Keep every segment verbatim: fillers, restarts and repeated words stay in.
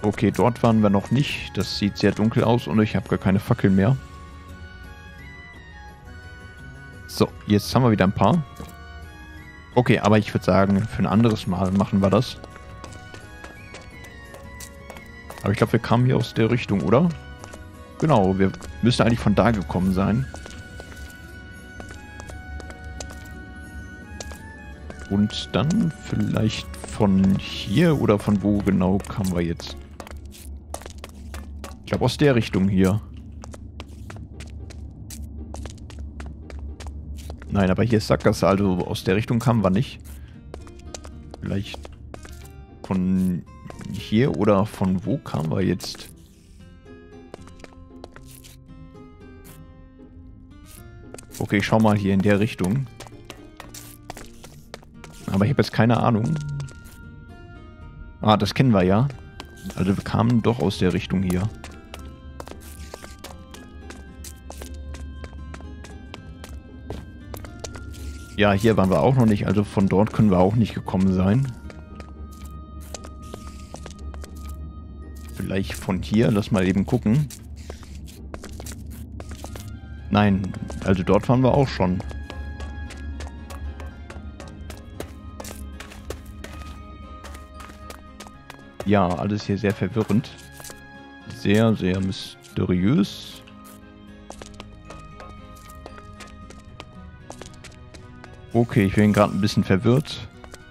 Okay, dort waren wir noch nicht. Das sieht sehr dunkel aus und ich habe gar keine Fackel mehr. So, jetzt haben wir wieder ein paar. Okay, aber ich würde sagen, für ein anderes Mal machen wir das. Aber ich glaube, wir kamen hier aus der Richtung, oder? Genau, wir müssen eigentlich von da gekommen sein. Und dann vielleicht von hier oder von wo genau kamen wir jetzt? Ich glaube aus der Richtung hier. Nein, aber hier ist Sackgasse, also aus der Richtung kamen wir nicht. Vielleicht von hier oder von wo kamen wir jetzt? Okay, ich schau mal hier in der Richtung. Aber ich habe jetzt keine Ahnung. Ah, das kennen wir ja. Also wir kamen doch aus der Richtung hier. Ja, hier waren wir auch noch nicht, also von dort können wir auch nicht gekommen sein. Vielleicht von hier, lass mal eben gucken. Nein, also dort waren wir auch schon. Ja, alles hier sehr verwirrend. Sehr, sehr mysteriös. Okay, ich bin gerade ein bisschen verwirrt.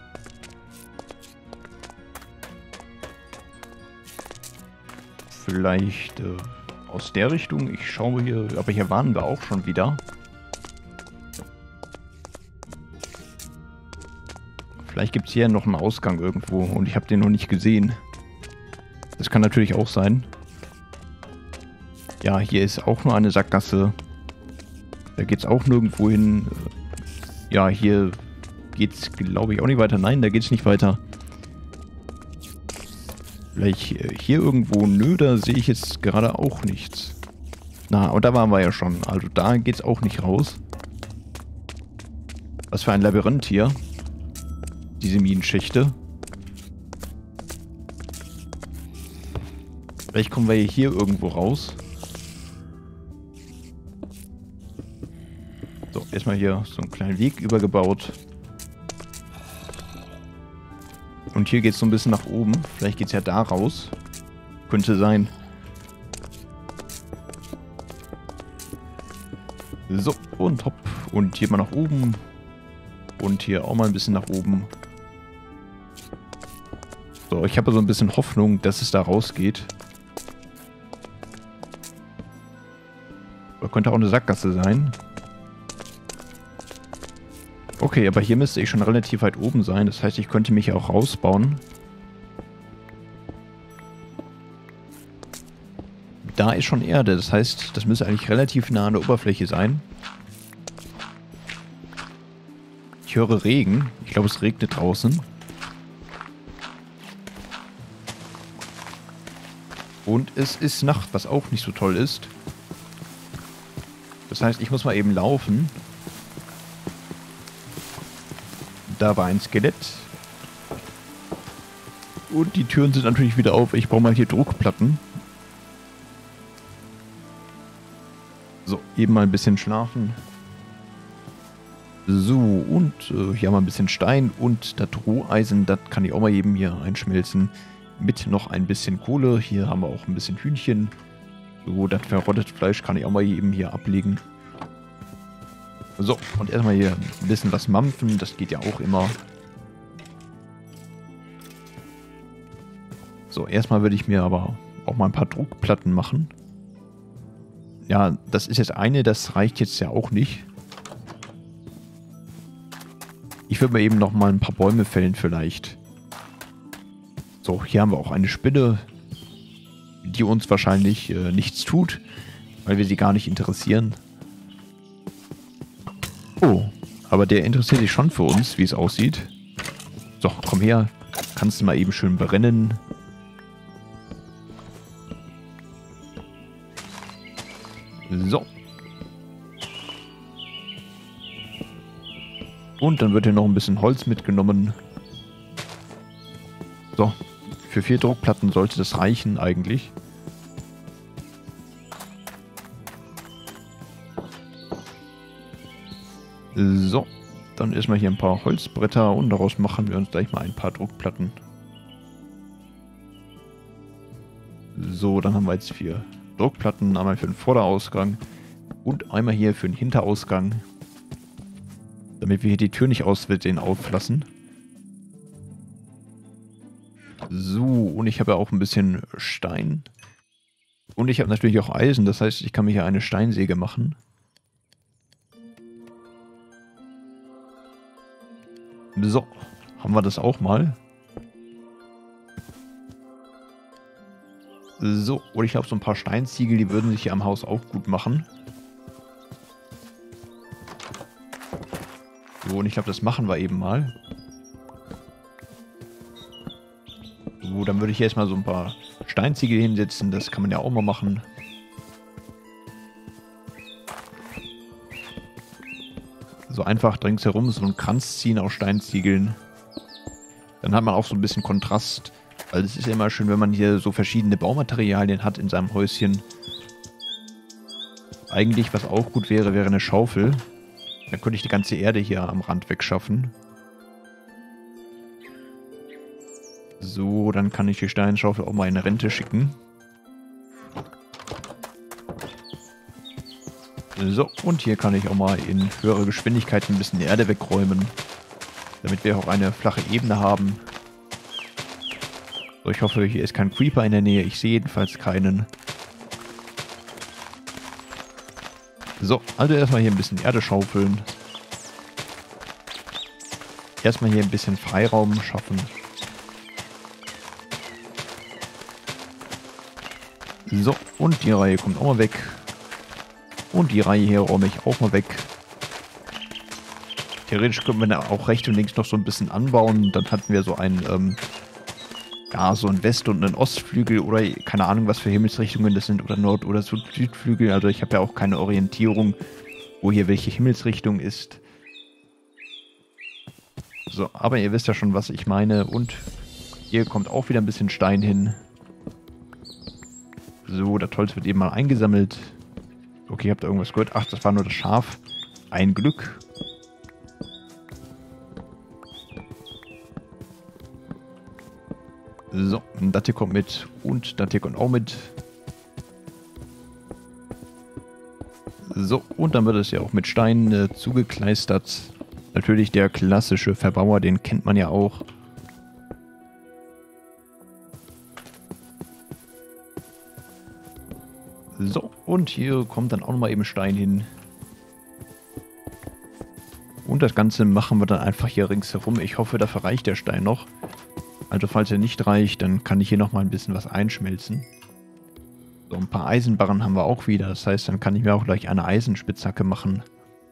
Vielleicht äh, aus der Richtung. Ich schaue hier, aber hier waren wir auch schon wieder. Vielleicht gibt es hier noch einen Ausgang irgendwo und ich habe den noch nicht gesehen. Das kann natürlich auch sein. Ja, hier ist auch nur eine Sackgasse. Da geht es auch nirgendwo hin. Ja, hier geht's, glaube ich, auch nicht weiter. Nein, da geht's nicht weiter. Vielleicht hier irgendwo. Nö, da sehe ich jetzt gerade auch nichts. Na, und da waren wir ja schon. Also da geht's auch nicht raus. Was für ein Labyrinth hier. Diese Minenschächte. Vielleicht kommen wir hier irgendwo raus. So, erstmal hier so einen kleinen Weg übergebaut. Und hier geht es so ein bisschen nach oben. Vielleicht geht es ja da raus. Könnte sein. So, und hopp. Und hier mal nach oben. Und hier auch mal ein bisschen nach oben. So, ich habe so ein bisschen Hoffnung, dass es da rausgeht. Aber könnte auch eine Sackgasse sein. Okay, aber hier müsste ich schon relativ weit oben sein. Das heißt, ich könnte mich auch rausbauen. Da ist schon Erde. Das heißt, das müsste eigentlich relativ nah an der Oberfläche sein. Ich höre Regen. Ich glaube, es regnet draußen. Und es ist Nacht, was auch nicht so toll ist. Das heißt, ich muss mal eben laufen. Da war ein Skelett. Und die Türen sind natürlich wieder auf. Ich brauche mal hier Druckplatten. So, eben mal ein bisschen schlafen. So, und äh, hier haben wir ein bisschen Stein und das Roheisen, das kann ich auch mal eben hier einschmelzen. Mit noch ein bisschen Kohle. Hier haben wir auch ein bisschen Hühnchen. So, das verrottete Fleisch kann ich auch mal eben hier ablegen. So, und erstmal hier ein bisschen was mampfen. Das geht ja auch immer. So, erstmal würde ich mir aber auch mal ein paar Druckplatten machen. Ja, das ist jetzt eine, das reicht jetzt ja auch nicht. Ich würde mir eben noch mal ein paar Bäume fällen vielleicht. So, hier haben wir auch eine Spinne, die uns wahrscheinlich äh, nichts tut, weil wir sie gar nicht interessieren. Oh, aber der interessiert sich schon für uns, wie es aussieht. So, komm her. Kannst du mal eben schön brennen. So. Und dann wird hier noch ein bisschen Holz mitgenommen. So, für vier Druckplatten sollte das reichen eigentlich. So, dann erstmal hier ein paar Holzbretter und daraus machen wir uns gleich mal ein paar Druckplatten. So, dann haben wir jetzt vier Druckplatten, einmal für den Vorderausgang und einmal hier für den Hinterausgang, damit wir hier die Tür nicht aus Versehen auflassen. So, und ich habe ja auch ein bisschen Stein. Und ich habe natürlich auch Eisen, das heißt, ich kann mir hier eine Steinsäge machen. So, haben wir das auch mal. So, und ich glaube, so ein paar Steinziegel, die würden sich hier am Haus auch gut machen. So, und ich glaube, das machen wir eben mal. So, dann würde ich erstmal so ein paar Steinziegel hinsetzen, das kann man ja auch mal machen. So einfach ringsherum so einen Kranz ziehen aus Steinziegeln. Dann hat man auch so ein bisschen Kontrast. Weil es ist ja immer schön, wenn man hier so verschiedene Baumaterialien hat in seinem Häuschen. Eigentlich, was auch gut wäre, wäre eine Schaufel. Dann könnte ich die ganze Erde hier am Rand wegschaffen. So, dann kann ich die Steinschaufel auch mal in Rente schicken. So, und hier kann ich auch mal in höhere Geschwindigkeit ein bisschen Erde wegräumen. Damit wir auch eine flache Ebene haben. So, ich hoffe, hier ist kein Creeper in der Nähe. Ich sehe jedenfalls keinen. So, also erstmal hier ein bisschen Erde schaufeln. Erstmal hier ein bisschen Freiraum schaffen. So, und die Reihe kommt auch mal weg. Und die Reihe hier räume ich auch mal weg. Theoretisch können wir da auch rechts und links noch so ein bisschen anbauen. Dann hatten wir so ein, ähm, ja, so ein West- und einen Ostflügel oder keine Ahnung, was für Himmelsrichtungen das sind. Oder Nord- oder Südflügel. Also ich habe ja auch keine Orientierung, wo hier welche Himmelsrichtung ist. So, aber ihr wisst ja schon, was ich meine. Und hier kommt auch wieder ein bisschen Stein hin. So, das Holz wird eben mal eingesammelt. Okay, habt ihr irgendwas gehört? Ach, das war nur das Schaf. Ein Glück. So, das hier kommt mit. Und das hier kommt auch mit. So, und dann wird es ja auch mit Steinen äh, zugekleistert. Natürlich der klassische Verbauer, den kennt man ja auch. So, und hier kommt dann auch nochmal eben Stein hin. Und das Ganze machen wir dann einfach hier ringsherum. Ich hoffe, dafür reicht der Stein noch. Also falls er nicht reicht, dann kann ich hier nochmal ein bisschen was einschmelzen. So, ein paar Eisenbarren haben wir auch wieder. Das heißt, dann kann ich mir auch gleich eine Eisenspitzhacke machen.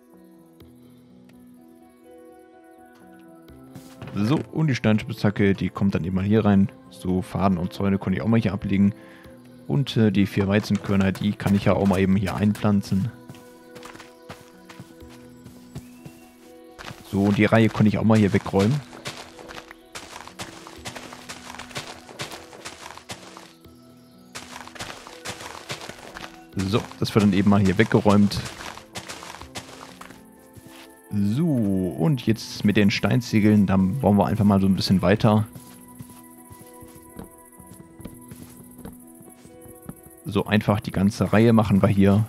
So, und die Steinspitzhacke, die kommt dann eben mal hier rein. So, Faden und Zäune konnte ich auch mal hier ablegen. Und äh, die vier Weizenkörner, die kann ich ja auch mal eben hier einpflanzen. So, und die Reihe konnte ich auch mal hier wegräumen. So, das wird dann eben mal hier weggeräumt. So, und jetzt mit den Steinziegeln, dann bauen wir einfach mal so ein bisschen weiter. So einfach die ganze Reihe machen wir hier.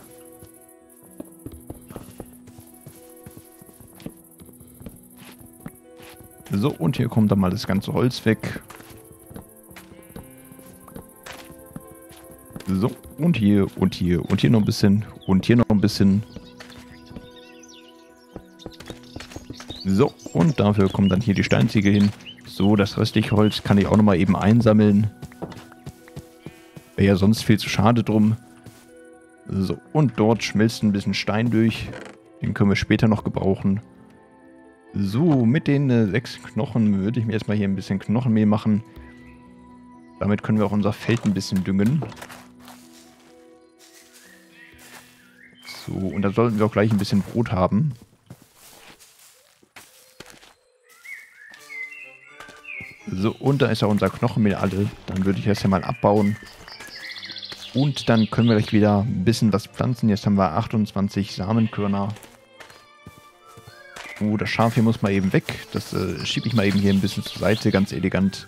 So, und hier kommt dann mal das ganze Holz weg. So, und hier, und hier, und hier noch ein bisschen, und hier noch ein bisschen. So, und dafür kommen dann hier die Steinziegel hin. So, das restliche Holz kann ich auch nochmal eben einsammeln. Wäre ja sonst viel zu schade drum. So, und dort schmilzt ein bisschen Stein durch. Den können wir später noch gebrauchen. So, mit den äh, sechs Knochen würde ich mir erstmal hier ein bisschen Knochenmehl machen. Damit können wir auch unser Feld ein bisschen düngen. So, und da sollten wir auch gleich ein bisschen Brot haben. So, und da ist ja unser Knochenmehl alle. Dann würde ich das ja mal abbauen. Und dann können wir gleich wieder ein bisschen was pflanzen. Jetzt haben wir achtundzwanzig Samenkörner. Oh, das Schaf hier muss mal eben weg. Das äh, schiebe ich mal eben hier ein bisschen zur Seite, ganz elegant.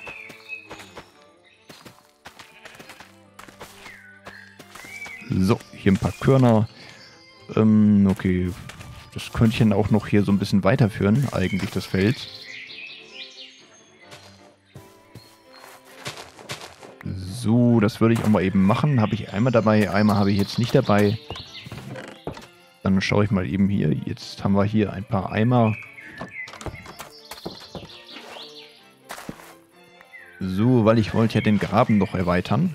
So, hier ein paar Körner. Ähm, okay. Das könnte ich dann auch noch hier so ein bisschen weiterführen, eigentlich das Feld. So, das würde ich auch mal eben machen. Habe ich einmal dabei, einmal habe ich jetzt nicht dabei. Dann schaue ich mal eben hier. Jetzt haben wir hier ein paar Eimer. So, weil ich wollte ja den Graben noch erweitern.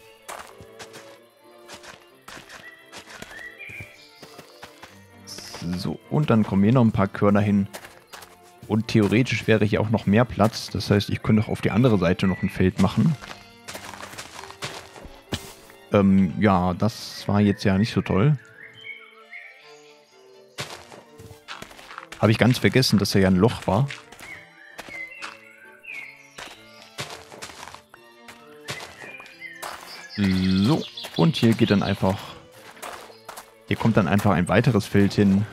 So, und dann kommen hier noch ein paar Körner hin. Und theoretisch wäre hier auch noch mehr Platz. Das heißt, ich könnte auch auf die andere Seite noch ein Feld machen. Ähm, ja, das war jetzt ja nicht so toll. Habe ich ganz vergessen, dass er ja ein Loch war. So, und hier geht dann einfach... Hier kommt dann einfach ein weiteres Feld hin.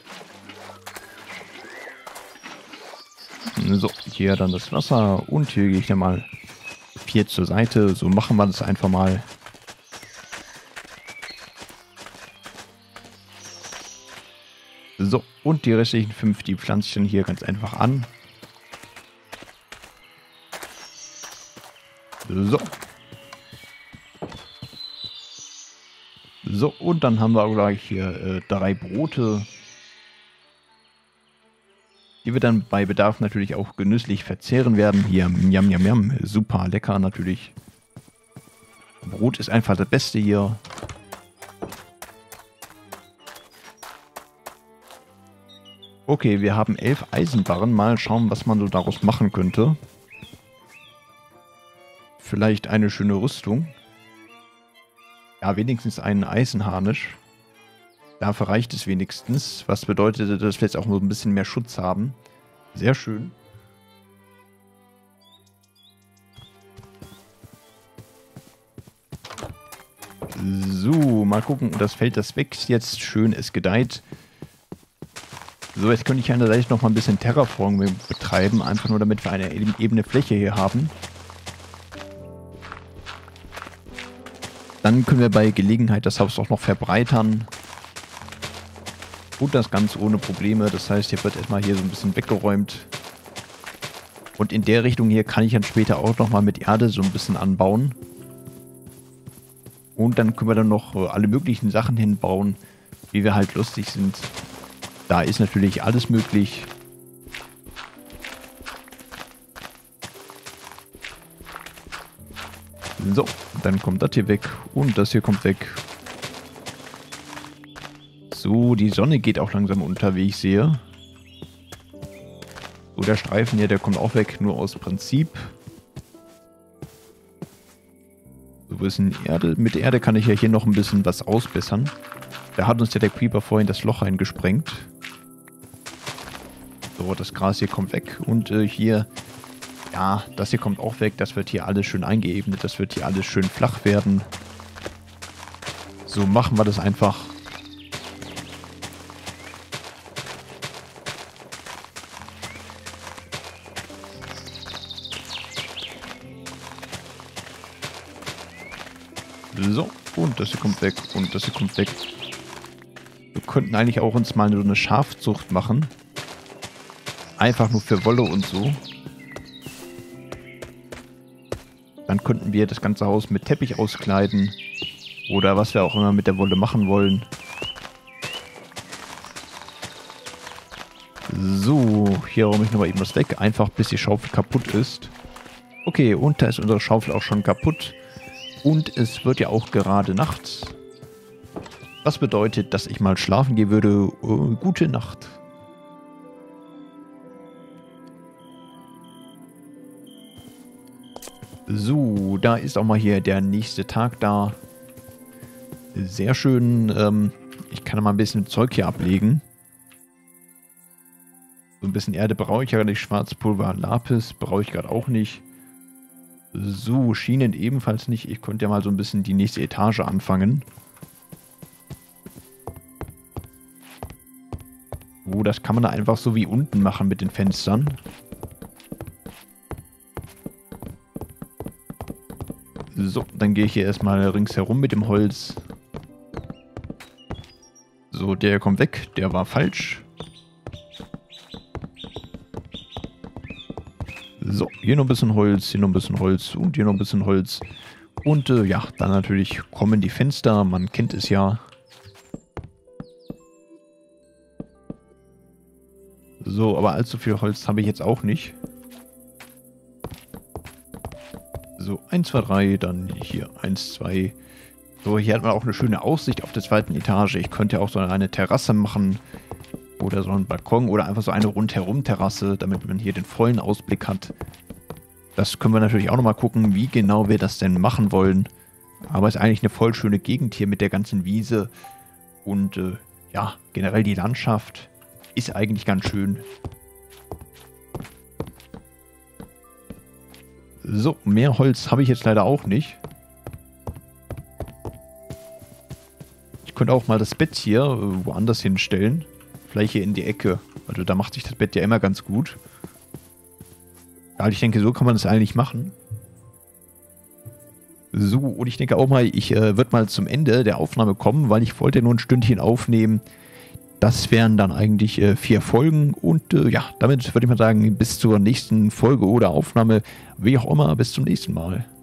So, hier dann das Wasser und hier gehe ich dann mal vier zur Seite. So machen wir das einfach mal. So, und die restlichen fünf, die pflanze ich dann hier ganz einfach an. So. So, und dann haben wir gleich hier äh, drei Brote, die wir dann bei Bedarf natürlich auch genüsslich verzehren werden. Hier, jam, jam, jam, super lecker natürlich. Brot ist einfach das Beste hier. Okay, wir haben elf Eisenbarren. Mal schauen, was man so daraus machen könnte. Vielleicht eine schöne Rüstung. Ja, wenigstens einen Eisenharnisch. Dafür reicht es wenigstens. Was bedeutet, dass wir jetzt auch nur ein bisschen mehr Schutz haben. Sehr schön. So, mal gucken. Das Feld, das wächst jetzt schön, es gedeiht. So, jetzt könnte ich an der Seite noch mal ein bisschen Terraforming betreiben. Einfach nur, damit wir eine ebene Fläche hier haben. Dann können wir bei Gelegenheit das Haus auch noch verbreitern. Und das Ganze ohne Probleme. Das heißt, hier wird erstmal hier so ein bisschen weggeräumt. Und in der Richtung hier kann ich dann später auch nochmal mit Erde so ein bisschen anbauen. Und dann können wir dann noch alle möglichen Sachen hinbauen, wie wir halt lustig sind. Da ist natürlich alles möglich. So, dann kommt das hier weg und das hier kommt weg. So, die Sonne geht auch langsam unter, wie ich sehe. So, der Streifen hier, der kommt auch weg, nur aus Prinzip. So, wo ist denn Erde? Mit der Erde kann ich ja hier noch ein bisschen was ausbessern. Da hat uns ja der Creeper vorhin das Loch eingesprengt. So, das Gras hier kommt weg und äh, hier... Ja, das hier kommt auch weg. Das wird hier alles schön eingeebnet. Das wird hier alles schön flach werden. So machen wir das einfach. So, und das hier kommt weg. Und das hier kommt weg. Wir könnten eigentlich auch uns mal so eine Schafzucht machen. Einfach nur für Wolle und so. Dann könnten wir das ganze Haus mit Teppich auskleiden. Oder was wir auch immer mit der Wolle machen wollen. So, hier räume ich nochmal eben was weg. Einfach bis die Schaufel kaputt ist. Okay, und da ist unsere Schaufel auch schon kaputt. Und es wird ja auch gerade Nacht. Was bedeutet, dass ich mal schlafen gehen würde. Uh, gute Nacht. So, da ist auch mal hier der nächste Tag da. Sehr schön. Ähm, ich kann mal ein bisschen Zeug hier ablegen. So ein bisschen Erde brauche ich ja nicht. Schwarzpulver, Lapis brauche ich gerade auch nicht. So, Schienen ebenfalls nicht. Ich konnte ja mal so ein bisschen die nächste Etage anfangen. Oh, das kann man da einfach so wie unten machen mit den Fenstern. So, dann gehe ich hier erstmal ringsherum mit dem Holz. So, der kommt weg. Der war falsch. So, hier noch ein bisschen Holz, hier noch ein bisschen Holz und hier noch ein bisschen Holz. Und äh, ja, dann natürlich kommen die Fenster. Man kennt es ja. So, aber allzu viel Holz habe ich jetzt auch nicht. So, eins, zwei, drei, dann hier eins, zwei. So, hier hat man auch eine schöne Aussicht auf der zweiten Etage. Ich könnte ja auch so eine Terrasse machen. Oder so einen Balkon oder einfach so eine Rundherum-Terrasse, damit man hier den vollen Ausblick hat. Das können wir natürlich auch nochmal gucken, wie genau wir das denn machen wollen. Aber es ist eigentlich eine voll schöne Gegend hier mit der ganzen Wiese. Und äh, ja, generell die Landschaft ist eigentlich ganz schön. So, mehr Holz habe ich jetzt leider auch nicht. Ich könnte auch mal das Bett hier äh, woanders hinstellen. Vielleicht hier in die Ecke. Also da macht sich das Bett ja immer ganz gut. Ja, ich denke, so kann man das eigentlich machen. So, und ich denke auch mal, ich äh, würde mal zum Ende der Aufnahme kommen, weil ich wollte nur ein Stündchen aufnehmen. Das wären dann eigentlich äh, vier Folgen. Und äh, ja, damit würde ich mal sagen, bis zur nächsten Folge oder Aufnahme, wie auch immer, bis zum nächsten Mal.